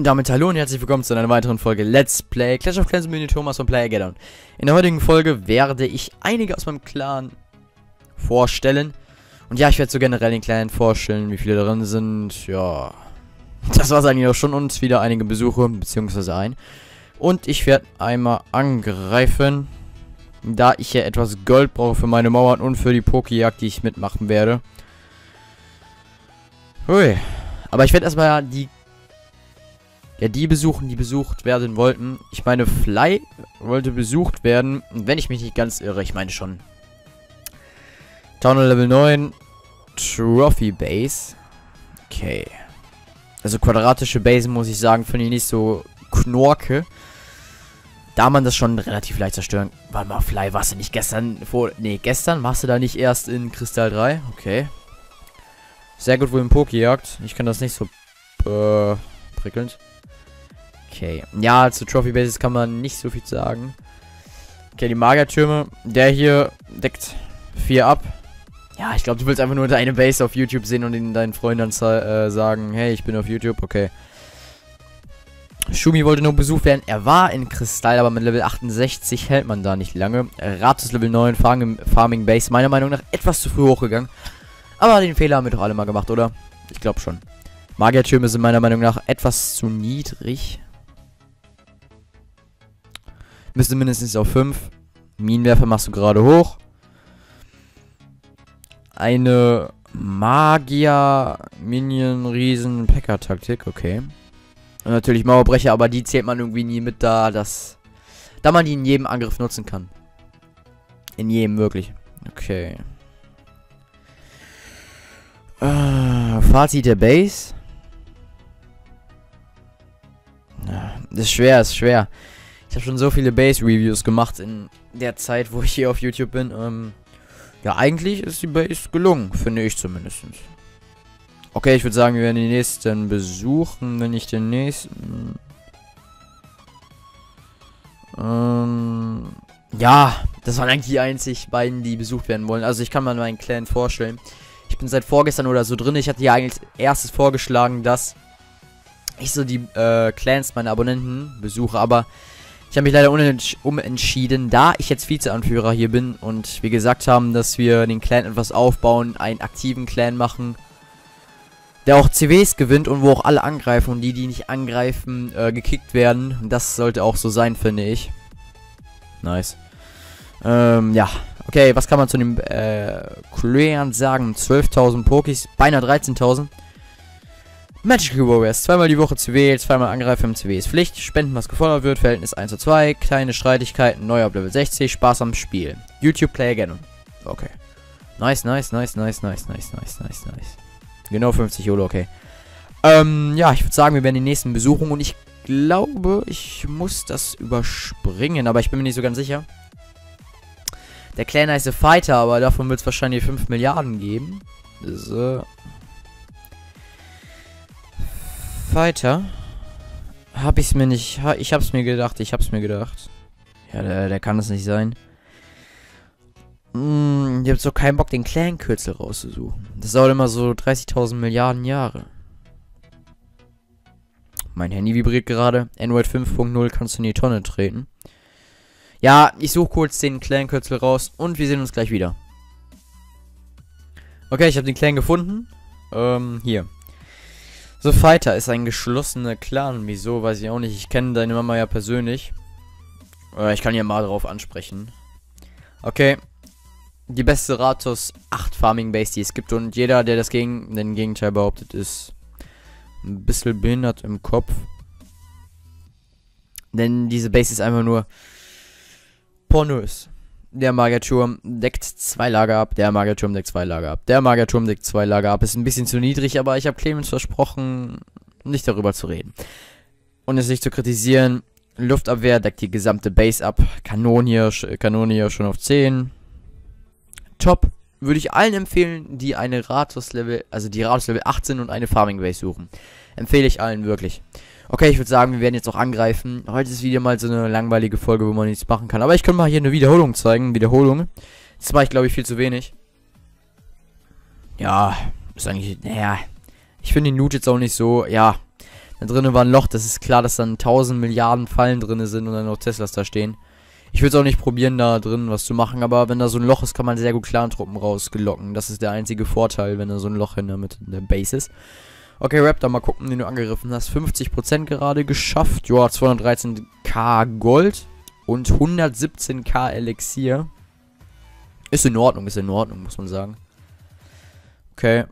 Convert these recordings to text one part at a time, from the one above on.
Und damit hallo und herzlich willkommen zu einer weiteren Folge Let's Play Clash of Clans mit Thomas von PlayerGaddon. In der heutigen Folge werde ich einige aus meinem Clan vorstellen. Und ja, ich werde so generell den Clan vorstellen, wie viele drin sind. Ja, das war es eigentlich auch schon. Und wieder einige Besuche, beziehungsweise ein. Und ich werde einmal angreifen, da ich ja etwas Gold brauche für meine Mauern und für die Pokejagd, die ich mitmachen werde. Hui. Aber ich werde erstmal die besuchen, die besucht werden wollten. Ich meine, Fly wollte besucht werden. Und wenn ich mich nicht ganz irre, ich meine schon. Town Level 9. Trophy Base. Okay. Also quadratische Basen, muss ich sagen, finde ich nicht so knorke. Da man das schon relativ leicht zerstören. Warte mal, Fly, warst du nicht gestern gestern warst du da nicht erst in Kristall 3? Okay. Sehr gut wohl im Pokejagd. Ich kann das nicht so prickelnd. Okay. Ja, zu Trophy Bases kann man nicht so viel sagen. Okay, die Magertürme. Der hier deckt 4 ab. Ja, ich glaube, du willst einfach nur deine Base auf YouTube sehen und in deinen Freunden sagen, hey, ich bin auf YouTube, okay. Shumi wollte nur besucht werden. Er war in Kristall, aber mit Level 68 hält man da nicht lange. Ratus Level 9, Farming Base, meiner Meinung nach etwas zu früh hochgegangen. Aber den Fehler haben wir doch alle mal gemacht, oder? Ich glaube schon. Magiertürme sind meiner Meinung nach etwas zu niedrig. Müsste mindestens auf 5. Minenwerfer machst du gerade hoch. Eine Magier, Minion, Riesen, Packer-Taktik, okay. Und natürlich Mauerbrecher, aber die zählt man irgendwie nie mit, da man die in jedem Angriff nutzen kann. In jedem, wirklich. Okay. Fazit der Base. Das ist schwer, ist schwer. Ich habe schon so viele Base-Reviews gemacht in der Zeit, wo ich hier auf YouTube bin. Ja, eigentlich ist die Base gelungen, finde ich zumindest. Okay, ich würde sagen, wir werden die nächsten besuchen, wenn nicht den nächsten. Ja, das waren eigentlich die einzig beiden, die besucht werden wollen. Also ich kann mal meinen Clan vorstellen. Ich bin seit vorgestern oder so drin. Ich hatte ja eigentlich erstes vorgeschlagen, dass ich so die Clans meiner Abonnenten besuche, aber ich habe mich leider umentschieden, da ich jetzt Vize-Anführer hier bin und wir gesagt haben, dass wir den Clan etwas aufbauen, einen aktiven Clan machen, der auch CWs gewinnt und wo auch alle angreifen und die nicht angreifen, gekickt werden. Und das sollte auch so sein, finde ich. Nice. Ja. Okay, was kann man zu dem Clan sagen? 12.000 Pokis, beinahe 13.000. Magical Warriors, zweimal die Woche CW, zweimal Angreifen im CW ist Pflicht, Spenden, was gefordert wird, Verhältnis 1:2, kleine Streitigkeiten, neu ab Level 60, Spaß am Spiel. YouTube PlayerGaddon. Okay. Nice. Genau 50 Euro, okay. Ja, ich würde sagen, wir werden die nächsten besuchen und ich glaube, ich muss das überspringen, aber ich bin mir nicht so ganz sicher. Der Clan heißt The Fighter, aber davon wird es wahrscheinlich 5 Milliarden geben. So. Fighter. Habe ich es mir nicht. Ich habe es mir gedacht. Ja, der kann es nicht sein. Ich habe so keinen Bock, den Clan-Kürzel rauszusuchen. Das dauert immer so 30.000 Milliarden Jahre. Mein Handy vibriert gerade. Android 5.0 kannst du in die Tonne treten. Ja, ich suche kurz den Clan-Kürzel raus und wir sehen uns gleich wieder. Okay, ich habe den Clan gefunden. Hier. The Fighter ist ein geschlossener Clan. Wieso, weiß ich auch nicht. Ich kenne deine Mama ja persönlich. Ich kann ja mal drauf ansprechen. Okay. Die beste Ratus 8 Farming Base, die es gibt. Und jeder, der den Gegenteil behauptet, ist ein bisschen behindert im Kopf. Denn diese Base ist einfach nur pornös. Der Magierturm deckt 2 Lager ab. Der Magierturm deckt 2 Lager ab. Der Magierturm deckt 2 Lager ab. Ist ein bisschen zu niedrig, aber ich habe Clemens versprochen, nicht darüber zu reden. Und es nicht zu kritisieren. Luftabwehr deckt die gesamte Base ab. Kanonier schon auf 10. Top. Würde ich allen empfehlen, die eine Ratus Level, also die Ratus Level 18 und eine Farming Base suchen. Empfehle ich allen wirklich. Okay, ich würde sagen, wir werden jetzt auch angreifen. Heute ist wieder mal so eine langweilige Folge, wo man nichts machen kann. Aber ich kann mal hier eine Wiederholung zeigen. Das mache ich, glaube ich, viel zu wenig. Ja, ist eigentlich, naja. Ich finde den Loot jetzt auch nicht so, ja. Da drinnen war ein Loch, das ist klar, dass dann 1000 Milliarden Fallen drin sind und dann noch Teslas da stehen. Ich würde es auch nicht probieren, da drin was zu machen, aber wenn da so ein Loch ist, kann man sehr gut Clan-Truppen rausgelocken. Das ist der einzige Vorteil, wenn da so ein Loch in der Base ist. Okay, Raptor, mal gucken, den du angegriffen hast. 50% gerade geschafft. Joa, 213k Gold und 117k Elixier. Ist in Ordnung, muss man sagen. Okay.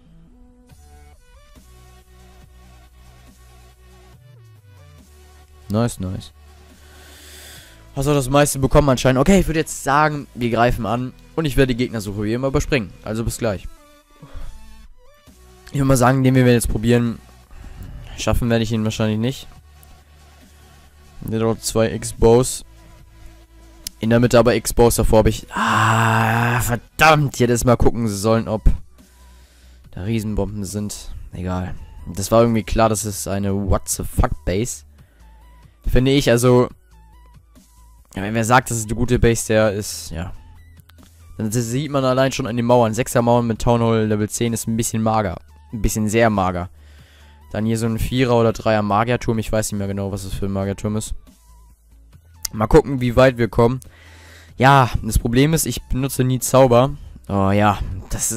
Nice. Hast auch das meiste bekommen anscheinend. Okay, ich würde jetzt sagen, wir greifen an und ich werde die Gegnersuche wie immer überspringen. Also bis gleich. Ich würde mal sagen, den wir jetzt probieren. Schaffen werde ich ihn wahrscheinlich nicht. Der dort 2 X-Bows. In der Mitte aber X-Bows, davor habe ich... verdammt! Ich hätte jetzt mal gucken sollen, ob da Riesenbomben sind. Egal. Das war irgendwie klar, das ist eine What the fuck Base. Finde ich, also... Ja, wenn wer sagt, das ist eine gute Base, der ist... Ja. Dann sieht man allein schon an den Mauern. 6er Mauern mit Town Hall Level 10 ist ein bisschen mager. Ein bisschen sehr mager. Dann hier so ein 4er oder 3er Magierturm. Ich weiß nicht mehr genau, was das für ein Magierturm ist. Mal gucken, wie weit wir kommen. Ja, das Problem ist, ich benutze nie Zauber. Oh ja, das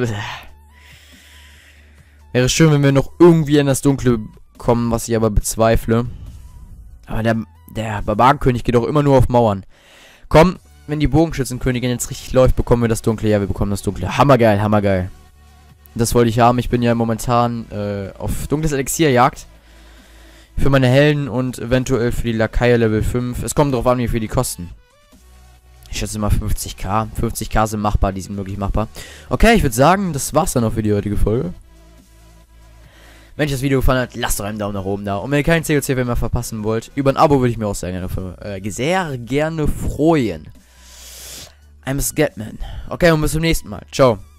wäre schön, wenn wir noch irgendwie in das Dunkle kommen, was ich aber bezweifle. Aber der Barbarenkönig geht auch immer nur auf Mauern. Komm, wenn die Bogenschützenkönigin jetzt richtig läuft, bekommen wir das Dunkle. Ja, wir bekommen das Dunkle. Hammergeil. Das wollte ich haben. Ich bin ja momentan auf dunkles Elixierjagd. Für meine Helden und eventuell für die Lakaie Level 5. Es kommt drauf an, wie viel die kosten. Ich schätze mal 50k. 50k sind machbar, die sind wirklich machbar. Okay, ich würde sagen, das war's dann auch für die heutige Folge. Wenn euch das Video gefallen hat, lasst doch einen Daumen nach oben da. Und wenn ihr keinen COC mehr verpassen wollt, über ein Abo würde ich mir auch sehr gerne freuen. I'm a Scatman. Okay, und bis zum nächsten Mal. Ciao.